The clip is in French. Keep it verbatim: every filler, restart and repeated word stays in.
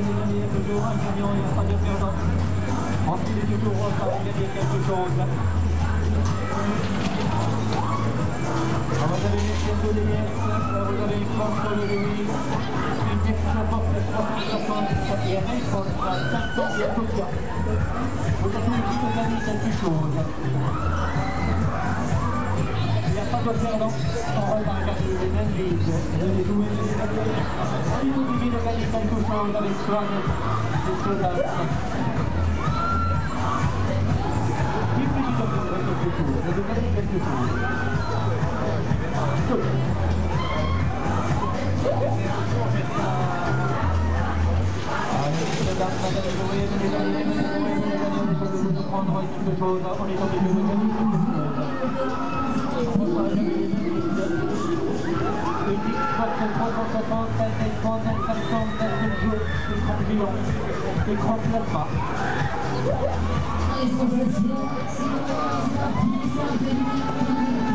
les amis, toujours un gagnant, il n'y a pas de perdant. Ensuite, il est toujours en train de gagner quelque chose. Alors, vous avez les pièces de l'E S, vous avez une force de Louis, une pièce de force de trois cent soixante, et un iPhone à cinq cents et un Tokyo. Vous avez aussi de gagner quelque chose. Il n'y a pas de perdant, on va regarder les mêmes vides. Vous allez jouer les amis. Il vous suffit de gagner quelque chose avec Swan et Sodas. Il suffit de gagner quelque chose, de gagner quelque chose. Allez, mesdames, madame, jouer, les amis, les amis, les amis, on est obligé de prendre quelque chose, on est obligé de gagner quelque chose. Une Xbox trois cent soixante, un iPhone, un Samsung, un jeu, écran brillant, écran plasma. Allez, c'est parti, c'est parti, c'est parti.